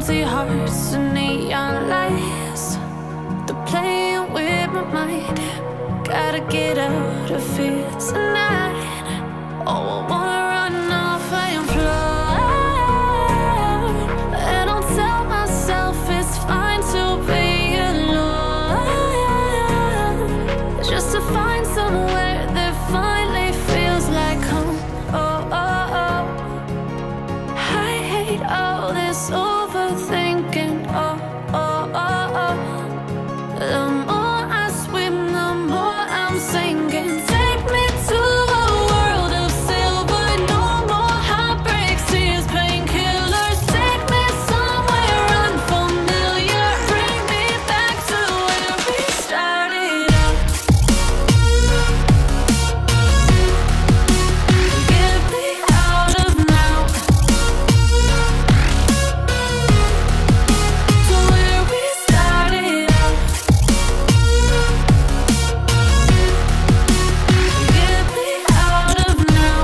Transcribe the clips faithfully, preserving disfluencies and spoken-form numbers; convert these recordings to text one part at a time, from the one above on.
Empty hearts and neon lights, they're playing with my mind. Gotta get out of here tonight. Oh, I wanna run off and fly. And I'll tell myself it's fine to be alone, just to find somewhere that finally feels like home. Oh, oh, oh. I hate all this overthinking. Oh, oh, oh, oh. The more I swim, the more I'm sinking. Take me to a world of silver. No more heartbreaks, tears, painkillers. Take me somewhere unfamiliar. Bring me back to where we started out. Get me out of now, to where we started out. Get me out of now,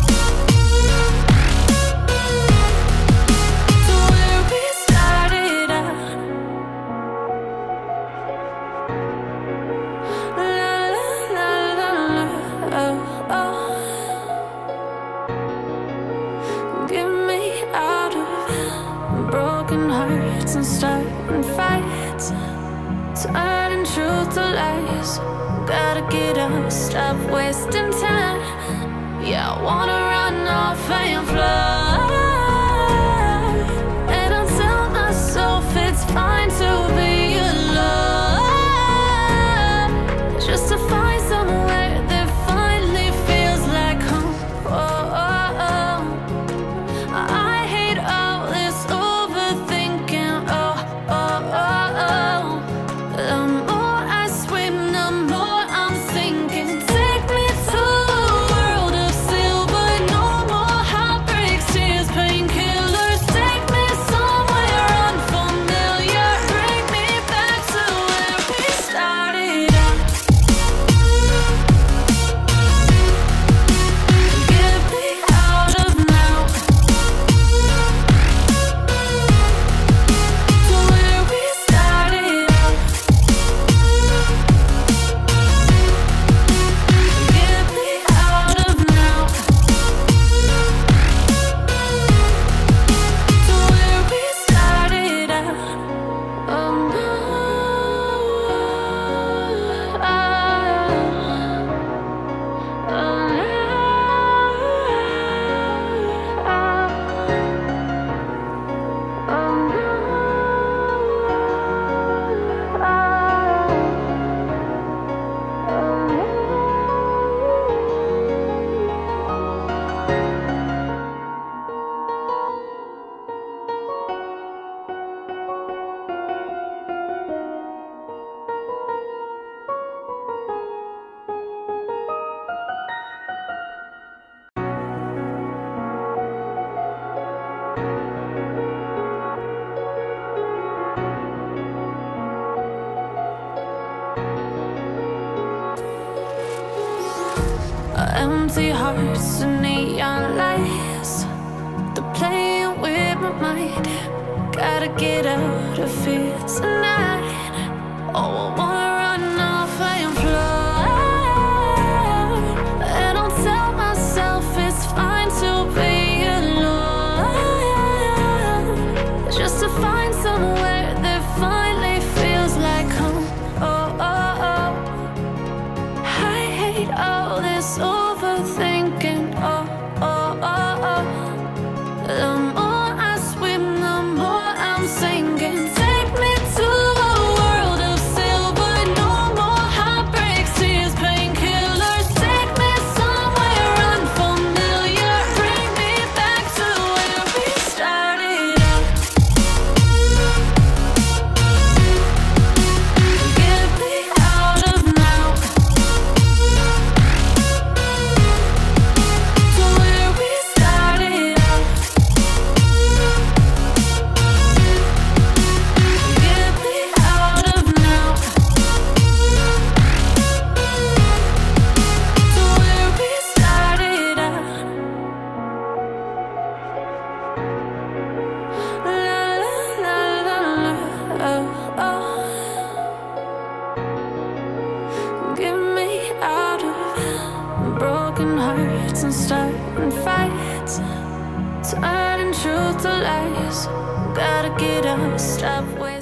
to where we started out. La la la la la, oh, oh. Get me out of broken hearts and starting fights, turning truth to lies. Gotta get up, stop wasting time. Yeah, I wanna run off and fly. And I'll tell myself it's fine to be alone, just to find somewhere that finally feels like home. Oh, oh, oh. I hate all this overthinking. Oh, oh, oh, oh. The more I swim, the more I'm sinking. Take me to a world of silver. No more heartbreaks, tears, painkillers. Take me somewhere unfamiliar. Bring me back to where we started out. Get me out of now, to where we started out. Get me out of now, to where we started out. Oh no, oh, empty hearts and neon lights, they're playing with my mind. Gotta get out of here tonight. Oh, I wanna run off and fly. And I'll tell myself it's fine to be alone, just to find somewhere that finally feels like home. Oh, oh, oh. I hate all this overthinking. Oh, oh, oh, oh. The more I swim, the more I'm sinking. Take me to a world of silver. No more heartbreaks, tears, painkillers. Take me somewhere unfamiliar. Bring me back to where we started out. Get me out of now, to where we started out. starting fights, turning truth to lies. Gotta get up, stop waiting.